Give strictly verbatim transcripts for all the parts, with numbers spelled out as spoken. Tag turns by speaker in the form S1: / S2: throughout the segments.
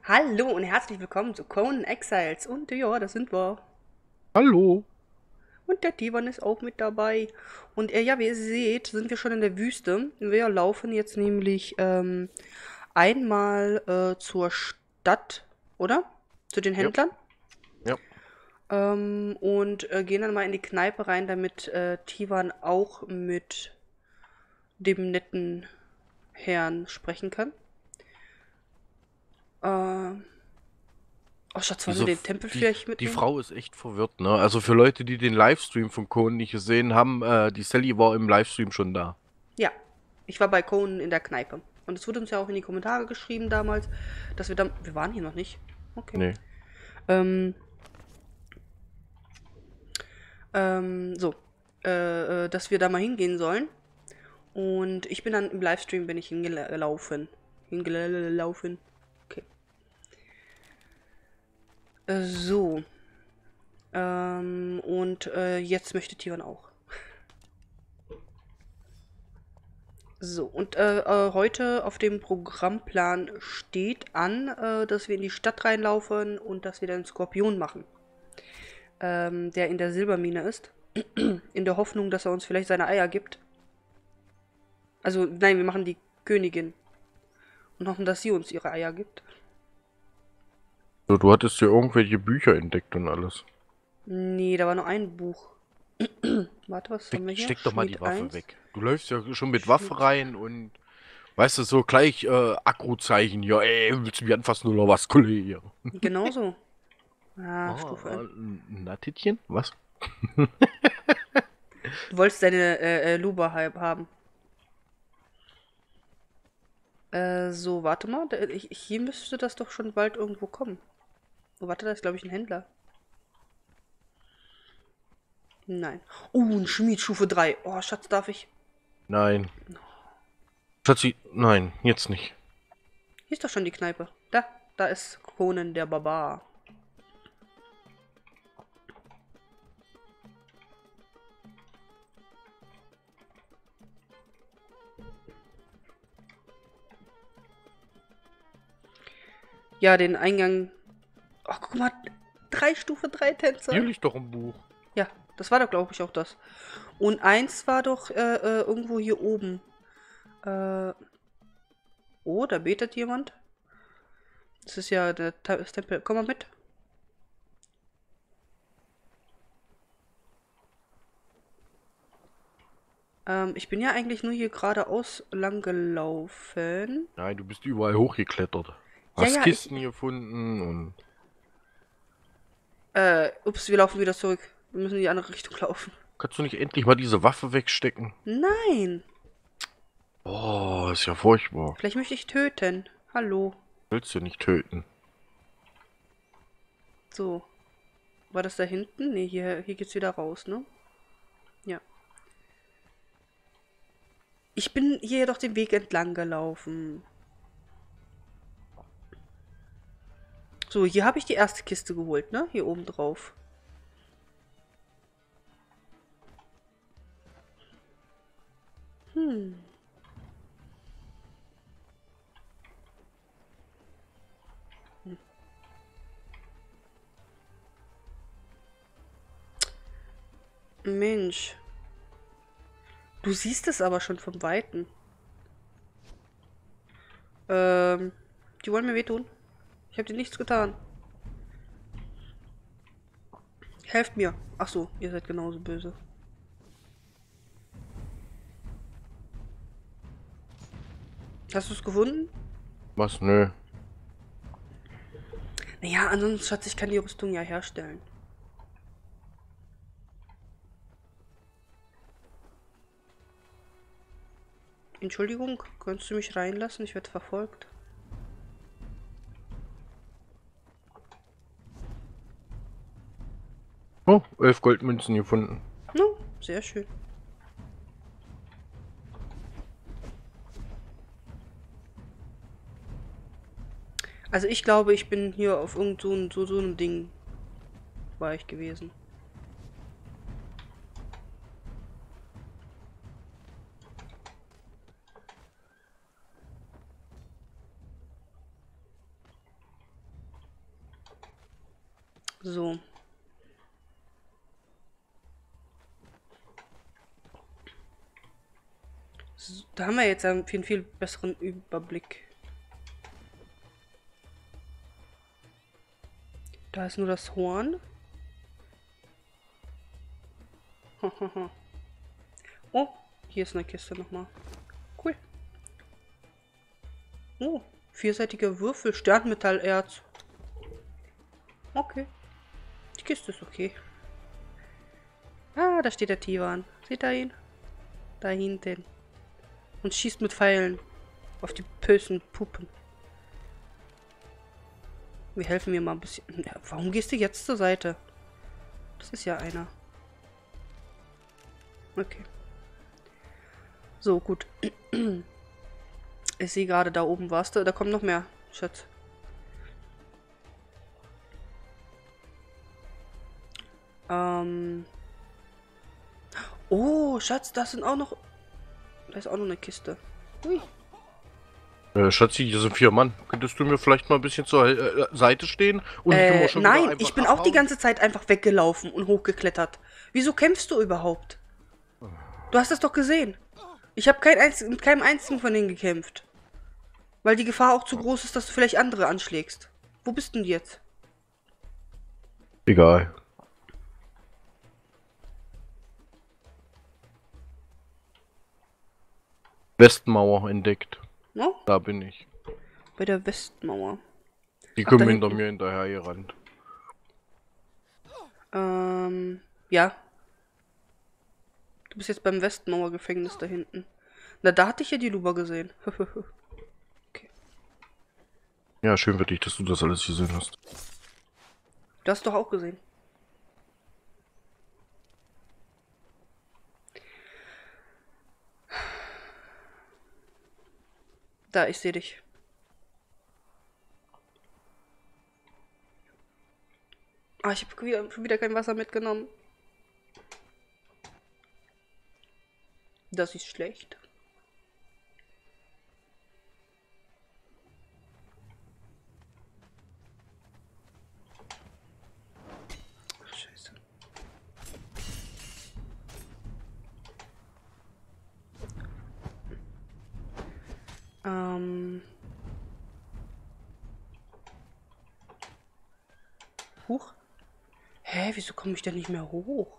S1: Hallo und herzlich willkommen zu Conan Exiles. Und ja, da sind wir.
S2: Hallo.
S1: Und der Tivan ist auch mit dabei. Und äh, ja, wie ihr seht, sind wir schon in der Wüste. Wir laufen jetzt nämlich ähm, einmal äh, zur Stadt, oder? Zu den
S2: Ja,
S1: Händlern.
S2: ja.
S1: Ähm, und äh, gehen dann mal in die Kneipe rein, damit äh, Tivan auch mit dem netten Herrn sprechen kann. Äh, oh Schatz, wollen wir
S2: Diese,
S1: den
S2: F-
S1: Tempel
S2: die,
S1: vielleicht
S2: die
S1: mitnehmen?
S2: Frau ist echt verwirrt, ne? Also für Leute, die den Livestream von Cohen nicht gesehen haben, äh, die Sally war im Livestream schon da.
S1: Ja, ich war bei Conan in der Kneipe. Und es wurde uns ja auch in die Kommentare geschrieben damals, dass wir da. Wir waren hier noch nicht. Okay.
S2: Nee.
S1: Ähm, ähm, so. Äh, äh, dass wir da mal hingehen sollen. Und ich bin dann im Livestream bin ich hingelaufen. Hingelaufen. Okay. Äh, so. Ähm, und äh, jetzt möchte Tion auch. So, und äh, äh, heute auf dem Programmplan steht an, äh, dass wir in die Stadt reinlaufen und dass wir dann Skorpion machen. Ähm, der in der Silbermine ist. In der Hoffnung, dass er uns vielleicht seine Eier gibt. Also, nein, wir machen die Königin. Und hoffen, dass sie uns ihre Eier gibt.
S2: So, du hattest ja irgendwelche Bücher entdeckt und alles.
S1: Nee, da war nur ein Buch. Warte, was
S2: Steck,
S1: haben wir hier?
S2: steck doch mal die
S1: Schmied
S2: Waffe
S1: eins.
S2: weg. Du läufst ja schon mit Waffe
S1: Schmied.
S2: rein und weißt du, so gleich äh, Akrozeichen. Ja, ey, willst du mich anfassen oder was, Kollege?
S1: Genauso. Ah, Stufe
S2: Ah,
S1: N.
S2: na, Tittchen? Was?
S1: Du wolltest deine äh, äh, Luba halb haben. Äh, so, warte mal. Da, ich, hier müsste das doch schon bald irgendwo kommen. Oh, warte, da ist, glaube ich, ein Händler. Nein. Oh, ein Schmied, Stufe drei. Oh, Schatz, darf ich?
S2: Nein. Schatzi, nein, jetzt nicht.
S1: Hier ist doch schon die Kneipe. Da, da ist Conan der Barbar. Ja, den Eingang. Ach, guck mal. Drei Stufe drei
S2: Hier
S1: Tänzer.
S2: liegt doch ein Buch.
S1: Ja, das war doch, glaube ich, auch das. Und eins war doch äh, äh, irgendwo hier oben. Äh, oh, da betet jemand. Das ist ja der Ta- das Tempel. Komm mal mit. Ähm, ich bin ja eigentlich nur hier geradeaus lang gelaufen.
S2: Nein, du bist überall hochgeklettert.
S1: Ja,
S2: Hast
S1: ja, ich.
S2: Kisten gefunden und
S1: Äh, ups, wir laufen wieder zurück. Wir müssen in die andere Richtung laufen.
S2: kannst du nicht endlich mal diese Waffe wegstecken?
S1: Nein.
S2: Oh, ist ja furchtbar.
S1: Vielleicht möchte ich töten. Hallo.
S2: Willst du nicht töten?
S1: So. War das da hinten? Ne, hier, hier geht's wieder raus, ne? Ja. Ich bin hier jedoch den Weg entlang gelaufen. So, hier habe ich die erste Kiste geholt, ne? Hier oben drauf. Hm. Mensch. Du siehst es aber schon vom Weiten. Ähm, die wollen mir wehtun. Ich habe dir nichts getan. Helft mir. Ach so, ihr seid genauso böse. Hast du es gefunden?
S2: Was? Nö.
S1: Naja, ansonsten, Schatz, ich kann die Rüstung ja herstellen. Entschuldigung, kannst du mich reinlassen? Ich werde verfolgt.
S2: Oh, elf Goldmünzen gefunden.
S1: No, sehr schön. Also ich glaube, ich bin hier auf irgend so, ein- so, so einem Ding war ich gewesen. So. So, da haben wir jetzt einen viel, viel besseren Überblick. Da ist nur das Horn. Oh, hier ist eine Kiste nochmal. Cool. Oh, vierseitige Würfel, Sternmetallerz. Okay. Die Kiste ist okay. Ah, da steht der Tivan. Seht ihr ihn? Da hinten. Und schießt mit Pfeilen auf die bösen Puppen. Wir helfen mir mal ein bisschen. Ja, warum gehst du jetzt zur Seite? Das ist ja einer. Okay. So, gut. Ich sehe gerade, da oben warst du. Da kommt noch mehr, Schatz. Ähm. Oh, Schatz, das sind auch noch... Da ist auch noch eine Kiste. Ui.
S2: Äh, Schatzi, hier sind vier Mann. Könntest du mir vielleicht mal ein bisschen zur äh, Seite stehen? Und
S1: Äh,
S2: ich schon
S1: nein,
S2: wieder
S1: ich bin abhauen? auch die ganze Zeit einfach weggelaufen und hochgeklettert. Wieso kämpfst du überhaupt? Du hast das doch gesehen. Ich habe kein einz mit keinem einzigen von denen gekämpft. Weil die Gefahr auch zu groß ist, dass du vielleicht andere anschlägst. Wo bist denn du jetzt?
S2: Egal. Westmauer entdeckt.
S1: No?
S2: Da bin ich.
S1: Bei der Westmauer.
S2: Die kommen hinter mir hinterher gerannt.
S1: Ähm, ja. Du bist jetzt beim Westmauer-Gefängnis da hinten. Na, da hatte ich ja die Luba gesehen. Okay.
S2: Ja, schön für dich, dass du das alles gesehen hast.
S1: Du hast doch auch gesehen. Da, ich sehe dich. Ah, ich habe wieder, schon wieder kein Wasser mitgenommen. Das ist schlecht. Ach, scheiße. Ähm. Huch. Hä, wieso komme ich denn nicht mehr hoch?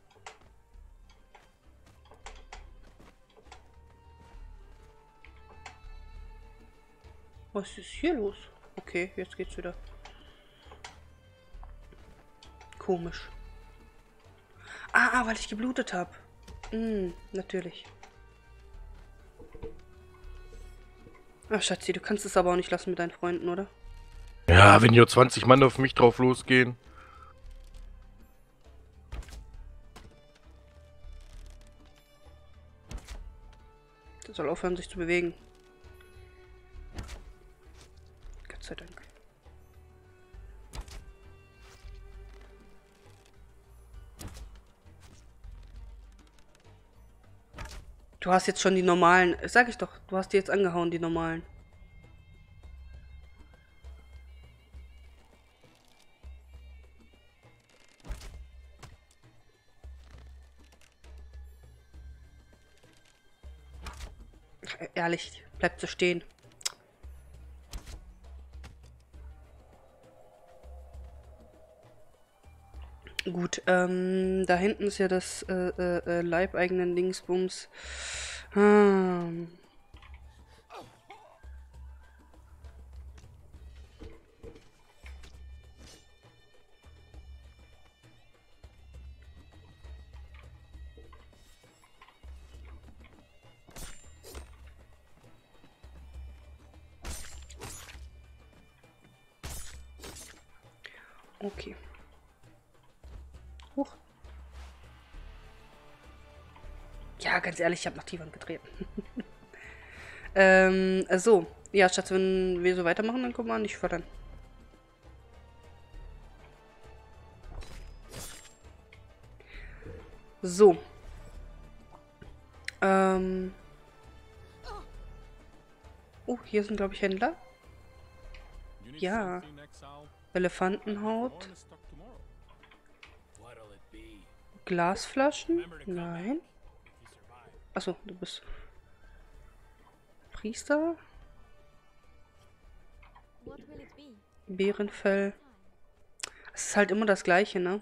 S1: Was ist hier los? Okay, jetzt geht's wieder. Komisch. Ah, ah, weil ich geblutet habe. Hm, natürlich. Ach, Schatzi, du kannst es aber auch nicht lassen mit deinen Freunden, oder?
S2: Ja, wenn hier zwanzig Mann auf mich drauf losgehen.
S1: Der soll aufhören, sich zu bewegen. Gott sei Dank. Du hast jetzt schon die normalen. Sag ich doch, du hast die jetzt angehauen, die normalen. Ehrlich, bleibt so stehen. Gut, ähm, da hinten ist ja das äh, äh, leibeigenen Dingsbums. Hm. Okay. Huch. Ja, ganz ehrlich, ich habe nach Tivan getreten. ähm, so. Ja, Schatz, wenn wir so weitermachen, dann kommen wir nicht fördern. So. Ähm. Oh, hier sind, glaube ich, Händler. Ja. Elefantenhaut. Glasflaschen? Nein. Achso, du bist Priester? Bärenfell. Es ist halt immer das Gleiche, ne?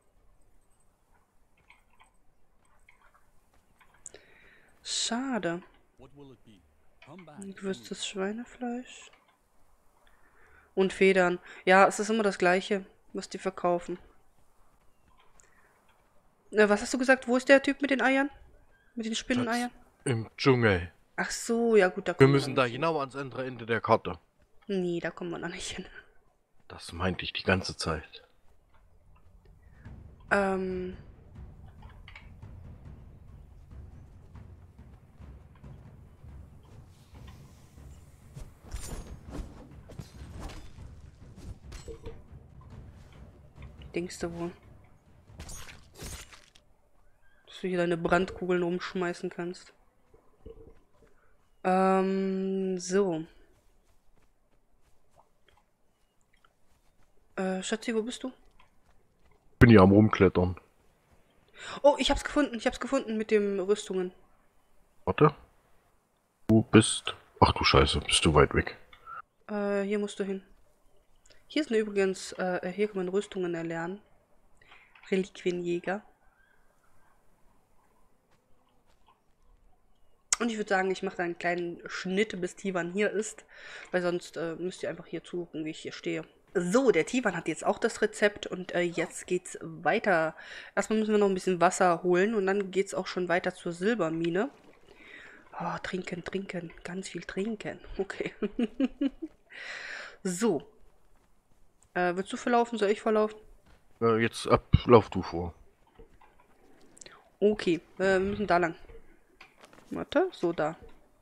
S1: Schade. Gewürztes Schweinefleisch. Und Federn. Ja, es ist immer das Gleiche, was die verkaufen. Äh, was hast du gesagt? Wo ist der Typ mit den Eiern? Mit den Spinneneiern?
S2: Im Dschungel.
S1: Ach so, ja gut, da
S2: Wir
S1: kommen wir
S2: müssen
S1: noch
S2: da
S1: nicht hin.
S2: genau ans andere Ende der Karte.
S1: Nee, da kommen wir noch nicht hin.
S2: Das meinte ich die ganze Zeit.
S1: Ähm... Denkst du wohl? Dass du hier deine Brandkugeln rumschmeißen kannst. Ähm, so. Äh, Schatzi, wo bist du?
S2: Bin ja am Rumklettern.
S1: Oh, ich hab's gefunden, ich hab's gefunden mit den Rüstungen.
S2: Warte. Du bist... Ach du Scheiße, bist du weit weg.
S1: Äh, hier musst du hin. Hier sind übrigens, äh, hier kann man Rüstungen erlernen. Reliquienjäger. Und ich würde sagen, ich mache da einen kleinen Schnitt, bis Tivan hier ist. Weil sonst äh, müsst ihr einfach hier zugucken, wie ich hier stehe. So, der Tivan hat jetzt auch das Rezept und äh, jetzt geht's weiter. Erstmal müssen wir noch ein bisschen Wasser holen und dann geht's auch schon weiter zur Silbermine. Oh, trinken, trinken. Ganz viel trinken. Okay. So. Äh, willst du verlaufen? Soll ich verlaufen?
S2: Äh, jetzt ab, lauf du vor.
S1: Okay, äh, wir müssen da lang. Warte, so da.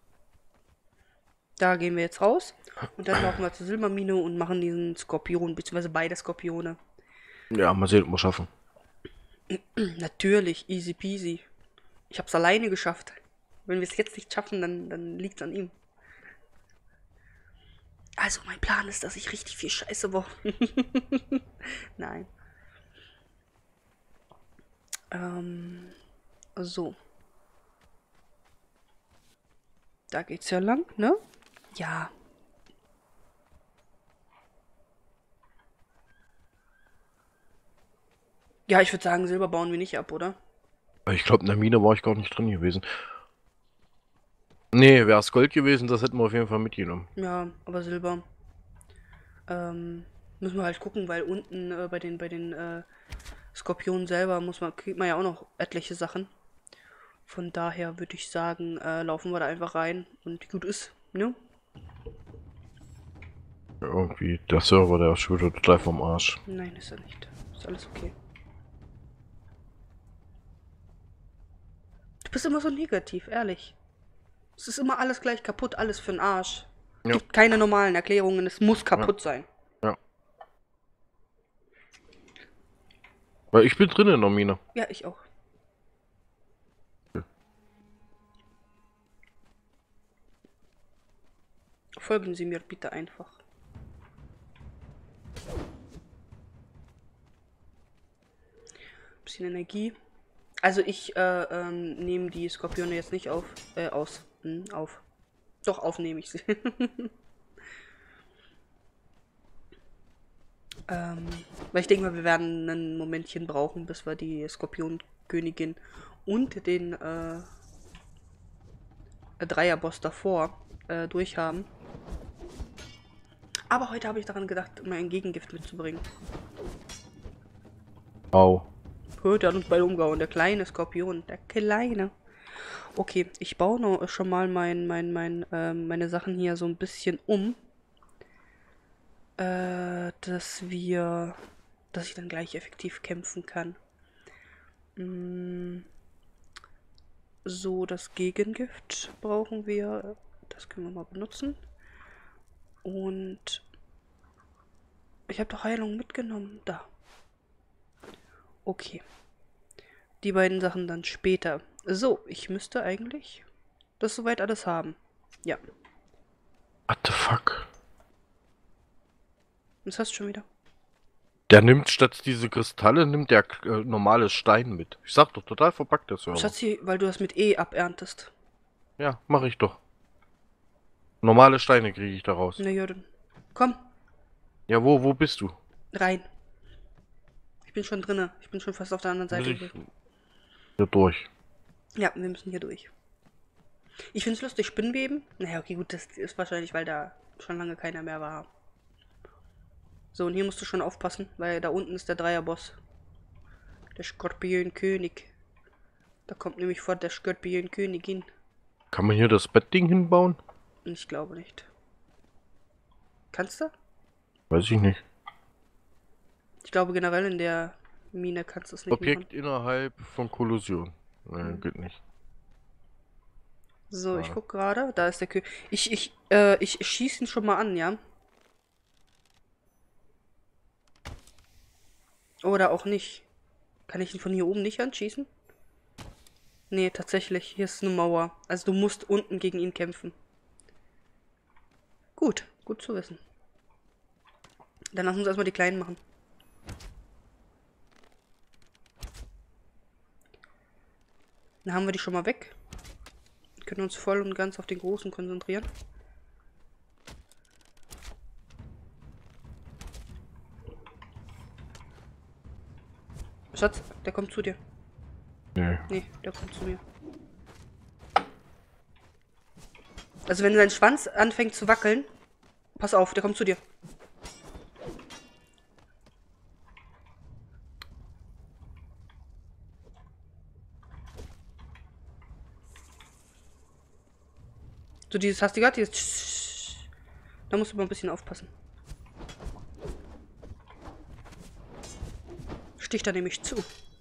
S1: Da gehen wir jetzt raus. Und dann laufen wir zur Silbermine und machen diesen Skorpion, beziehungsweise beide Skorpione.
S2: Ja, mal sehen, ob wir schaffen.
S1: Natürlich, easy peasy. Ich hab's alleine geschafft. Wenn wir es jetzt nicht schaffen, dann, dann liegt's an ihm. Also, mein Plan ist, dass ich richtig viel Scheiße baue. Nein. Ähm, so. Da geht's ja lang, ne? Ja. Ja, ich würde sagen, Silber bauen wir nicht ab, oder?
S2: Ich glaube, in der Mine war ich gar nicht drin gewesen. Nee, wäre es Gold gewesen, das hätten wir auf jeden Fall mitgenommen.
S1: Ja, aber Silber. Ähm, müssen wir halt gucken, weil unten äh, bei den bei den äh, Skorpionen selber muss man, kriegt man ja auch noch etliche Sachen. Von daher würde ich sagen, äh, laufen wir da einfach rein und gut ist, ne?
S2: Ja, irgendwie, der Server, der ist schon wieder total vom Arsch.
S1: Nein, ist er nicht. Ist alles okay. Du bist immer so negativ, ehrlich. Es ist immer alles gleich kaputt, alles für den Arsch. Es
S2: Ja.
S1: gibt keine normalen Erklärungen, es muss kaputt sein.
S2: Ja. Weil ich bin drin in der Mine.
S1: Ja, ich auch. Folgen Sie mir bitte einfach. Bisschen Energie. Also ich äh, ähm, nehme die Skorpione jetzt nicht auf, äh, aus, hm, auf. Doch, aufnehme ich sie. ähm, weil ich denke mal, wir werden ein Momentchen brauchen, bis wir die Skorpionkönigin und den äh, Dreierboss davor äh, durchhaben. Aber heute habe ich daran gedacht, mal ein Gegengift mitzubringen.
S2: Au.
S1: Hö, der hat uns beide umgehauen. Der kleine Skorpion. Der kleine. Okay, ich baue noch schon mal mein, mein, mein, ähm, meine Sachen hier so ein bisschen um. Äh, dass wir... Dass ich dann gleich effektiv kämpfen kann. Mm, so, das Gegengift brauchen wir. Das können wir mal benutzen. Und... Ich habe doch Heilung mitgenommen. Da. Okay. Die beiden Sachen dann später. So, ich müsste eigentlich das soweit alles haben. Ja.
S2: What the fuck?
S1: Was hast du schon wieder?
S2: Der nimmt statt diese Kristalle, nimmt der äh, normales Stein mit. Ich sag doch, total verpackt der Server.
S1: Schatzi, weil du das mit E aberntest.
S2: Ja, mache ich doch. Normale Steine kriege ich daraus.
S1: Na ja, dann. Komm,
S2: Ja, wo, wo bist du?
S1: rein. Ich bin schon drinne. Ich bin schon fast auf der anderen
S2: Muss
S1: Seite.
S2: ich hier durch.
S1: Ja, wir müssen hier durch. Ich find's lustig, Spinnenweben. Naja, okay, gut, das ist wahrscheinlich, weil da schon lange keiner mehr war. So, und hier musst du schon aufpassen, weil da unten ist der Dreierboss. Der Skorpionkönig. Da kommt nämlich vor der Skorpionkönigin.
S2: Kann man hier das Bettding hinbauen?
S1: Ich glaube nicht. Kannst du?
S2: Weiß ich nicht.
S1: Ich glaube generell in der Mine kannst du es nicht
S2: Objekt
S1: machen.
S2: innerhalb von Kollision. Nein, geht nicht.
S1: So,
S2: Ah.
S1: ich guck gerade. Da ist der König. Ich, ich, äh, ich schieße ihn schon mal an, ja? Oder auch nicht. Kann ich ihn von hier oben nicht anschießen? Nee, tatsächlich. Hier ist eine Mauer. Also du musst unten gegen ihn kämpfen. Gut, gut zu wissen. Dann lass uns erstmal die Kleinen machen. Dann haben wir die schon mal weg. Wir können uns voll und ganz auf den Großen konzentrieren. Schatz, der kommt zu dir.
S2: Nee.
S1: Nee, der kommt zu mir. Also wenn sein Schwanz anfängt zu wackeln, pass auf, der kommt zu dir. So dieses, hast du gehört? Dieses. Da musst du mal ein bisschen aufpassen. Sticht da nämlich zu.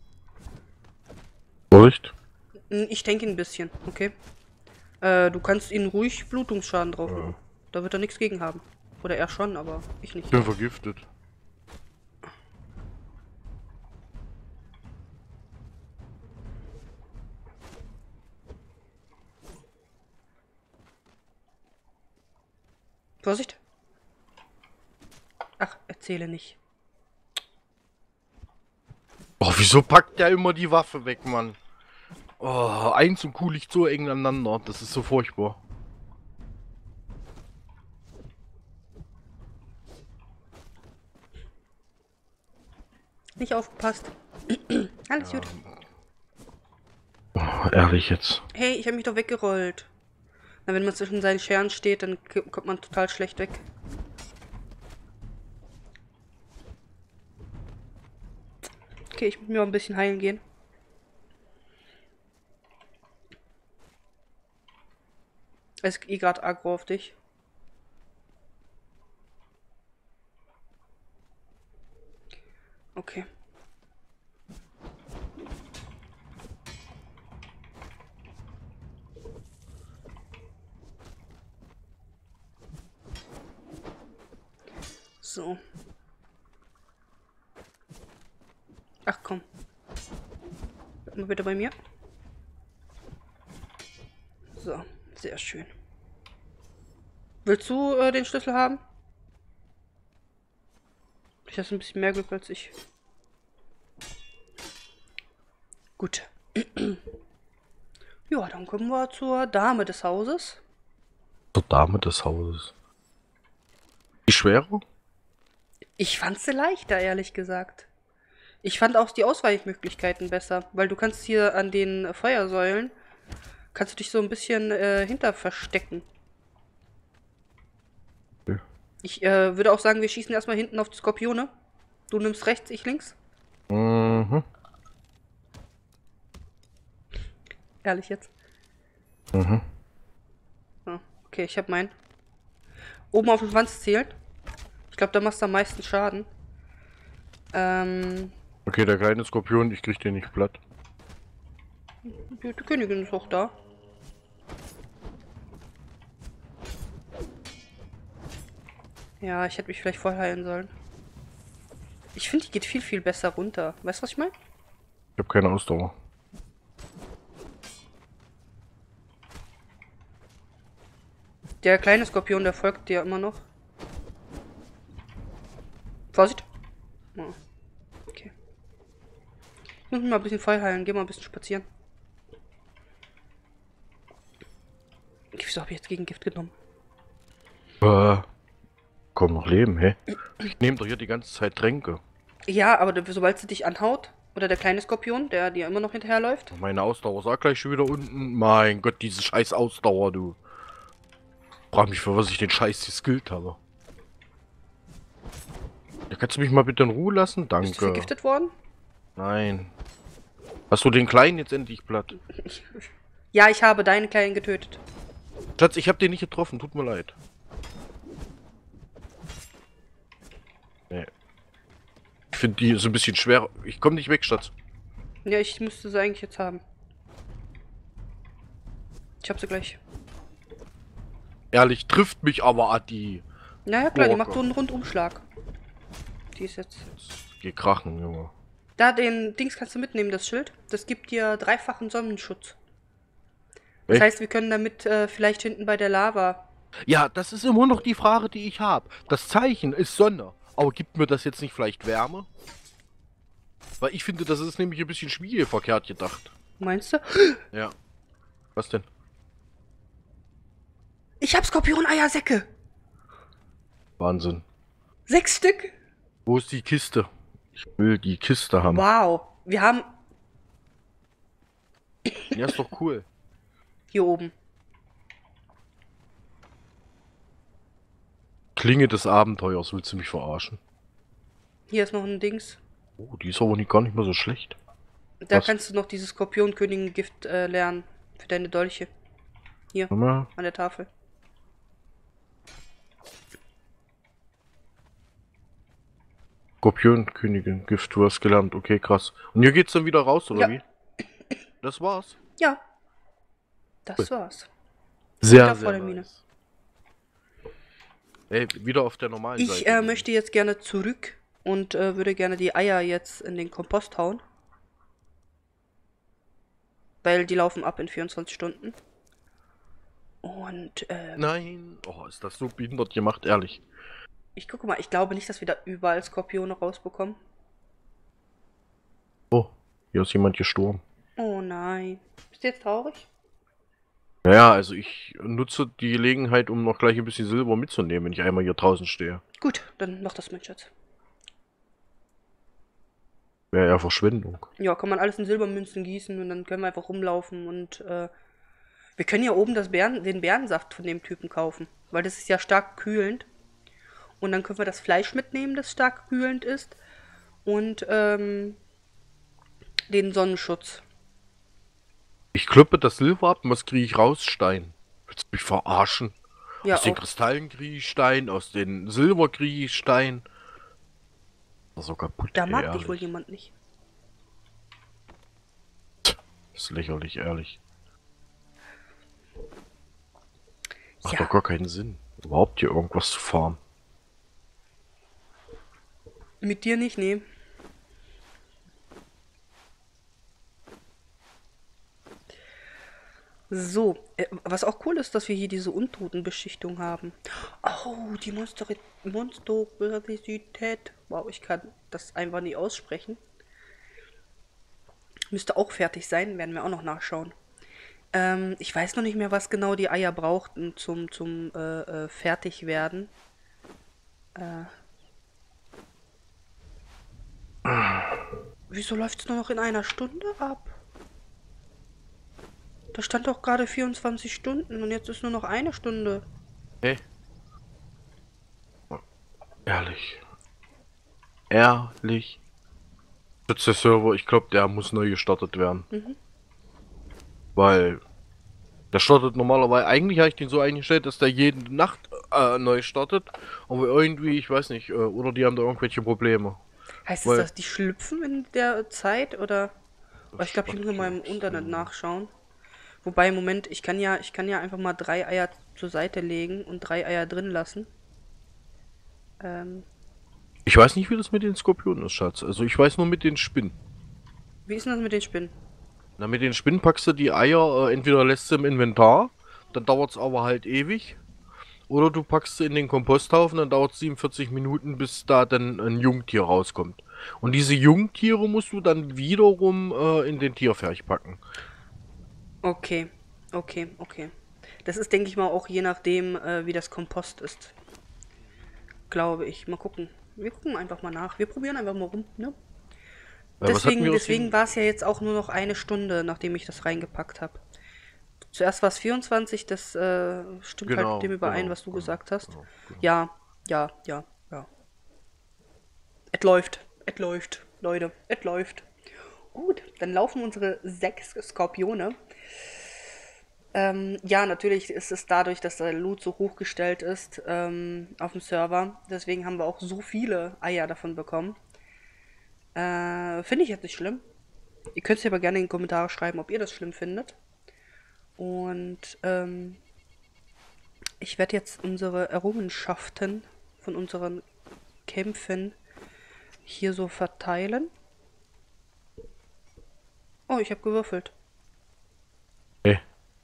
S2: Vorsicht.
S1: Ich denke ein bisschen, okay? Äh, du kannst ihn ruhig Blutungsschaden drauf machen.
S2: Ja.
S1: Da wird er nichts gegen haben. Oder er schon, aber ich nicht.
S2: Ich bin vergiftet.
S1: Vorsicht! Ach, erzähle nicht.
S2: Oh, wieso packt der immer die Waffe weg, Mann? Oh, eins und Q liegt so eng aneinander. Das ist so furchtbar.
S1: Nicht aufgepasst. Alles
S2: Ja.
S1: gut.
S2: Oh, ehrlich jetzt.
S1: Hey, ich habe mich doch weggerollt. Na, wenn man zwischen seinen Scheren steht, dann k- kommt man total schlecht weg. Okay, ich muss mir auch ein bisschen heilen gehen. Es ist eh gerade aggro auf dich. Okay. So. Ach komm. Bleib mal bitte bei mir. So, sehr schön. Willst du äh, den Schlüssel haben? Ich hast ein bisschen mehr Glück als ich. Gut. Ja, dann kommen wir zur Dame des Hauses.
S2: Zur Dame des Hauses. Die schwere?
S1: Ich fand sie leichter, ehrlich gesagt. Ich fand auch die Ausweichmöglichkeiten besser, weil du kannst hier an den Feuersäulen, kannst du dich so ein bisschen äh, hinter verstecken.
S2: Ja.
S1: Ich äh, würde auch sagen, wir schießen erstmal hinten auf die Skorpione. Du nimmst rechts, ich links.
S2: Mhm.
S1: Ehrlich jetzt.
S2: Mhm.
S1: Ja, okay, ich habe meinen. Oben auf den Schwanz zählen. Ich glaube, da machst du am meisten Schaden. Ähm,
S2: Okay, der kleine Skorpion, ich krieg den nicht platt.
S1: die, die Königin ist auch da. Ja, ich hätte mich vielleicht vorher heilen sollen. Ich finde, die geht viel, viel besser runter. Weißt du, was ich meine?
S2: Ich habe keine Ausdauer.
S1: Der kleine Skorpion, der folgt dir immer noch. Vorsicht. Oh. Okay. Ich muss mich mal ein bisschen voll heilen. Geh mal ein bisschen spazieren. Wieso habe ich jetzt gegen Gift genommen?
S2: Äh, komm noch leben, hä? Ich nehme doch hier die ganze Zeit Tränke.
S1: Ja, aber du- sobald sie dich anhaut, oder der kleine Skorpion, der dir immer noch hinterherläuft.
S2: Meine Ausdauer ist auch gleich schon wieder unten. Mein Gott, diese scheiß Ausdauer, du. Frag mich, für was ich den Scheiß geskillt habe. Ja, kannst du mich mal bitte in Ruhe lassen? Danke.
S1: Bist du vergiftet worden?
S2: Nein. Hast du den Kleinen jetzt endlich platt?
S1: Ja, ich habe deinen Kleinen getötet.
S2: Schatz, ich hab den nicht getroffen, tut mir leid. Nee. Ich finde die so ein bisschen schwer. Ich komme nicht weg, Schatz.
S1: Ja, ich müsste sie eigentlich jetzt haben. Ich hab sie gleich.
S2: Ehrlich, trifft mich aber Adi.
S1: Naja, klar, die
S2: Oh
S1: macht
S2: Gott.
S1: so einen Rundumschlag. Die ist jetzt...
S2: Geh krachen, Junge.
S1: Da, den Dings kannst du mitnehmen, das Schild. Das gibt dir dreifachen Sonnenschutz. Das
S2: Echt?
S1: heißt, wir können damit äh, vielleicht hinten bei der Lava...
S2: Ja, das ist immer noch die Frage, die ich habe. Das Zeichen ist Sonne. Aber gibt mir das jetzt nicht vielleicht Wärme? Weil ich finde, das ist nämlich ein bisschen spiegelverkehrt gedacht.
S1: Meinst du?
S2: Ja. Was denn?
S1: Ich hab Skorpion-Eiersäcke.
S2: Wahnsinn.
S1: Sechs Stück.
S2: Wo ist die Kiste? Ich will die Kiste haben.
S1: Wow. Wir haben...
S2: Ja, ist doch cool.
S1: Hier oben.
S2: Klinge des Abenteuers, willst du mich verarschen?
S1: Hier ist noch ein Dings.
S2: Oh, die ist aber nicht, gar nicht mehr so schlecht.
S1: Da
S2: Was?
S1: kannst du noch dieses Skorpionkönigen-Gift äh, lernen. Für deine Dolche. Hier,
S2: Warte mal.
S1: an der Tafel.
S2: Skorpionkönigin, Gift, du hast gelernt. Okay, krass. Und hier geht's dann wieder raus, oder
S1: Ja.
S2: wie? Das war's.
S1: Ja. Das
S2: Cool.
S1: war's.
S2: Sehr,
S1: Wieder
S2: sehr
S1: vor der Mine.
S2: nice. Ey, wieder auf der normalen
S1: Ich
S2: Seite.
S1: äh, möchte jetzt gerne zurück und äh, würde gerne die Eier jetzt in den Kompost hauen. Weil die laufen ab in vierundzwanzig Stunden. Und ähm,
S2: Nein. Oh, ist das so behindert gemacht, ehrlich.
S1: ich gucke mal, ich glaube nicht, dass wir da überall Skorpione rausbekommen.
S2: Oh, hier ist jemand gestorben.
S1: Oh nein. Bist du jetzt traurig?
S2: Naja, also ich nutze die Gelegenheit, um noch gleich ein bisschen Silber mitzunehmen, wenn ich einmal hier draußen stehe.
S1: Gut, dann mach das, mein Schatz.
S2: Wäre ja Verschwendung.
S1: Ja, kann man alles in Silbermünzen gießen und dann können wir einfach rumlaufen und äh, wir können ja oben das Bären, den Bärensaft von dem Typen kaufen, weil das ist ja stark kühlend. Und dann können wir das Fleisch mitnehmen, das stark kühlend ist. Und ähm, den Sonnenschutz.
S2: Ich kloppe das Silber ab und was kriege ich raus? Stein. Willst du mich verarschen?
S1: Ja,
S2: aus den
S1: auch.
S2: Kristallen kriege ich Stein, aus den Silber kriege ich Stein. Das ist so kaputt.
S1: Da
S2: ey,
S1: mag
S2: ehrlich.
S1: dich wohl jemand nicht.
S2: Das ist lächerlich, ehrlich. Macht
S1: Ja.
S2: doch gar keinen Sinn, überhaupt hier irgendwas zu farmen.
S1: Mit dir nicht, nee. So, äh, was auch cool ist, dass wir hier diese Untotenbeschichtung haben. Oh, die Monsteri Monstrosität. Wow, ich kann das einfach nicht aussprechen. Müsste auch fertig sein, werden wir auch noch nachschauen. Ähm, ich weiß noch nicht mehr, was genau die Eier brauchten zum, zum äh, äh, Fertigwerden. Äh. Wieso läuft es nur noch in einer Stunde ab? Da stand doch gerade vierundzwanzig Stunden und jetzt ist nur noch eine Stunde.
S2: Hey. Ehrlich. Ehrlich. Jetzt der Server, ich glaube, der muss neu gestartet werden.
S1: Mhm.
S2: Weil der startet normalerweise, eigentlich habe ich den so eingestellt, dass der jede Nacht äh, neu startet. Aber irgendwie, ich weiß nicht, äh, oder die haben da irgendwelche Probleme.
S1: Heißt
S2: Weil-
S1: es, dass die schlüpfen in der Zeit oder? Aber ich glaube, ich muss in meinem Internet nachschauen. Wobei im Moment, ich kann ja, ich kann ja einfach mal drei Eier zur Seite legen und drei Eier drin lassen. Ähm,
S2: Ich weiß nicht, wie das mit den Skorpionen ist, Schatz. Also ich weiß nur mit den Spinnen.
S1: wie ist denn das mit den Spinnen?
S2: Na, mit den Spinnen packst du die Eier, äh, entweder lässt du im Inventar, dann dauert es aber halt ewig. oder du packst sie in den Komposthaufen, dann dauert es siebenundvierzig Minuten, bis da dann ein Jungtier rauskommt. Und diese Jungtiere musst du dann wiederum äh, in den Tierpferch packen.
S1: Okay, okay, okay. Das ist, denke ich mal, auch je nachdem, äh, wie das Kompost ist. Glaube ich. Mal gucken. Wir gucken einfach mal nach. Wir probieren einfach mal rum, ne?
S2: Äh, was hatten
S1: Deswegen,
S2: wir aus
S1: deswegen
S2: dem...
S1: war es ja jetzt auch nur noch eine Stunde, nachdem ich das reingepackt habe. Zuerst war es vierundzwanzig, das äh, stimmt halt mit
S2: Genau,
S1: dem überein,
S2: genau,
S1: was du
S2: genau,
S1: gesagt hast.
S2: genau, genau.
S1: Ja, ja, ja, ja. Es läuft. Es läuft, Leute. Es läuft. Gut, dann laufen unsere sechs Skorpione. Ähm, ja, natürlich ist es dadurch, dass der Loot so hochgestellt ist ähm, auf dem Server. Deswegen haben wir auch so viele Eier davon bekommen. Äh, finde ich jetzt nicht schlimm. Ihr könnt es aber gerne in die Kommentare schreiben, ob ihr das schlimm findet. Und ähm, ich werde jetzt unsere Errungenschaften von unseren Kämpfen hier so verteilen. Oh, ich habe gewürfelt.
S2: Okay.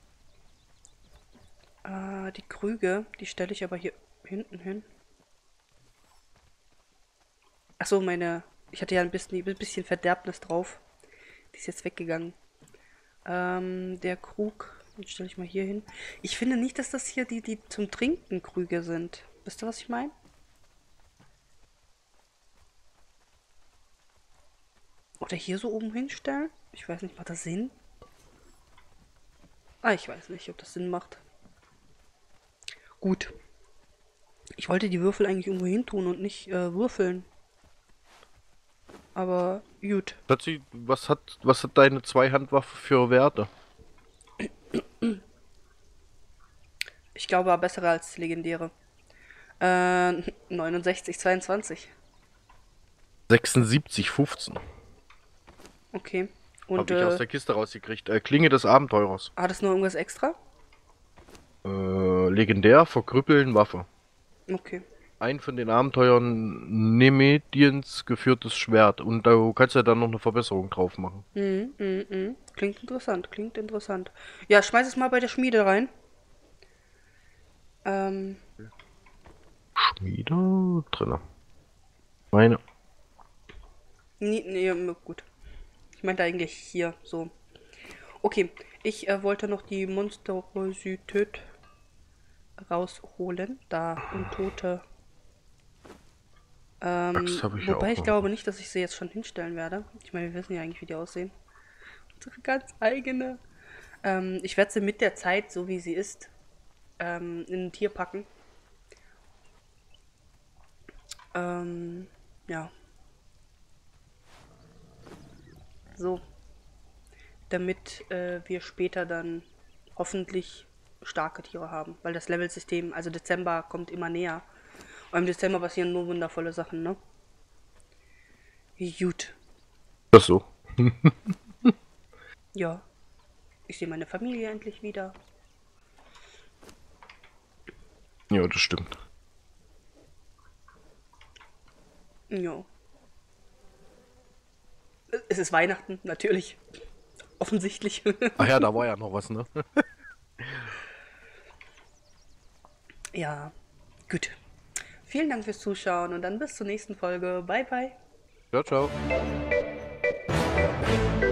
S1: Äh, die Krüge, die stelle ich aber hier hinten hin. Achso, meine... Ich hatte ja ein bisschen, ein bisschen Verderbnis drauf. Die ist jetzt weggegangen. Ähm, der Krug, den stelle ich mal hier hin. Ich finde nicht, dass das hier die, die zum Trinken Krüge sind. Wisst ihr, was ich meine? Oder hier so oben hinstellen? Ich weiß nicht, macht das Sinn? Ah, ich weiß nicht, ob das Sinn macht. Gut. Ich wollte die Würfel eigentlich irgendwo hin tun und nicht äh, würfeln. Aber gut.
S2: Plötzlich, was hat, was hat deine Zweihandwaffe für Werte?
S1: Ich glaube, war besser als die legendäre. Äh, neunundsechzig, zweiundzwanzig.
S2: sechsundsiebzig fünfzehn.
S1: Okay.
S2: Hab
S1: Und
S2: ich aus
S1: äh,
S2: der Kiste rausgekriegt. Äh, Klinge des Abenteurers.
S1: hat es noch irgendwas extra?
S2: Äh, legendär, verkrüppeln, Waffe.
S1: Okay.
S2: Ein von den Abenteuern Nemediens geführtes Schwert. Und da kannst du ja dann noch eine Verbesserung drauf machen.
S1: Mhm, mhm, mhm. Klingt interessant, klingt interessant. Ja, schmeiß es mal bei der Schmiede rein. Ähm,
S2: Schmiede drinne. Meine.
S1: nee, nee, gut. Ich meinte eigentlich hier, so. Okay, ich äh, wollte noch die Monstrosität rausholen. Da, Untote. Ähm,
S2: Das habe ich ja
S1: wobei
S2: auch
S1: ich
S2: noch.
S1: glaube nicht, dass ich sie jetzt schon hinstellen werde. Ich meine, wir wissen ja eigentlich, wie die aussehen. Unsere ganz eigene. Ähm, ich werde sie mit der Zeit, so wie sie ist, ähm, in ein Tier packen. Ähm, ja. So. Damit äh, wir später dann hoffentlich starke Tiere haben. Weil das Level-System, also Dezember kommt immer näher. Und im Dezember passieren nur wundervolle Sachen, ne? Gut.
S2: Das so.
S1: Ja. Ich sehe meine Familie endlich wieder.
S2: Ja, das stimmt.
S1: Ja. Es ist Weihnachten, natürlich. Offensichtlich.
S2: Ach ja, da war ja noch was, ne?
S1: Ja, gut. Vielen Dank fürs Zuschauen und dann bis zur nächsten Folge. Bye, bye.
S2: Ciao, ciao.